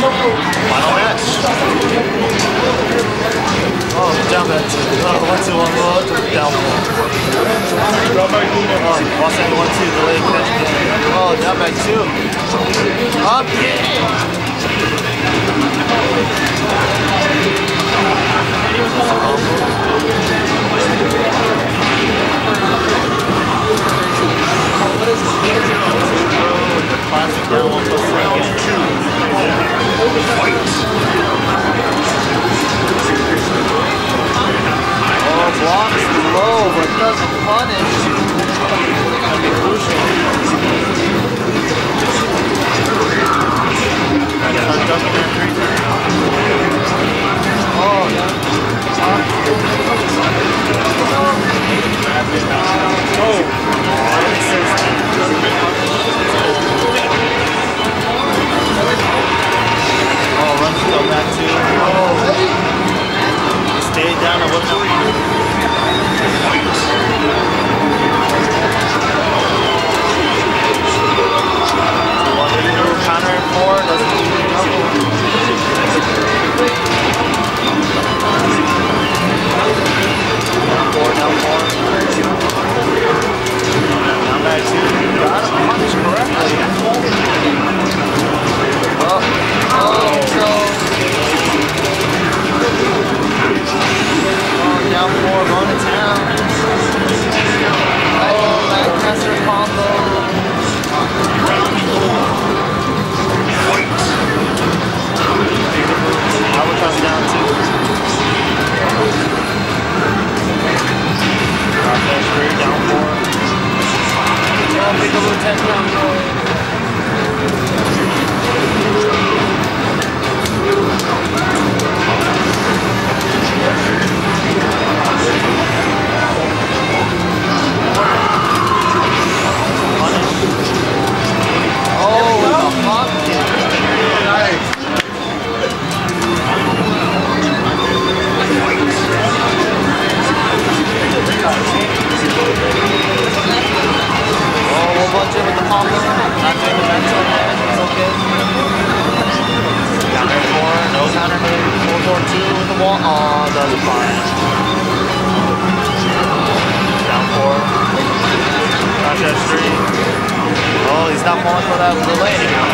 Final match. Oh, down back 2. Oh, 1-2 on low, down 4. Oh, Boston 1-2, delay catch again. Oh, down back 2. Up, yeah! Classic down 1+3 again. Oh, blocks low, but doesn't punish. That'd be crucial. Start ducking in 3 turns. Oh, yeah. Oh, runs to go back to. Oh, stayed down and wasn't up. Counter and 4 doesn't do trouble. Down 4, down 4. Down back 2. Got him punched correctly. Oh, no. Oh, down 4, going to town. Oh, Lancaster combo. Albatross down 2. Crawfish 3, down 4. Oh, Peekaboo 10 down 3. Oh, he's not falling for that delay anymore.